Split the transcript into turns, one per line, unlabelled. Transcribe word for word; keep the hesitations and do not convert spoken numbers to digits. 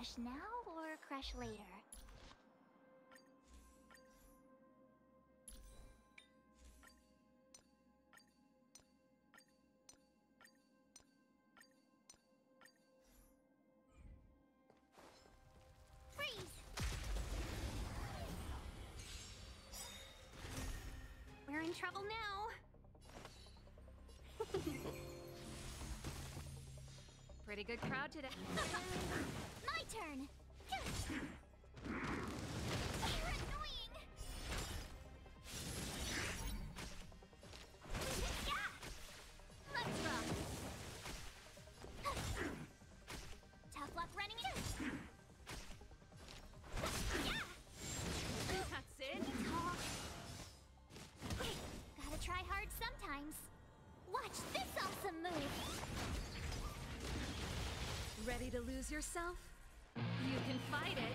Crash now or crash later? Freeze! We're in trouble now.
Pretty good crowd today.
My turn! You're annoying! Yeah! Let's rock! Tough luck running it! Yeah!
That's it.
Talk. Gotta try hard sometimes. Watch this awesome move!
Ready to lose yourself? You can fight it.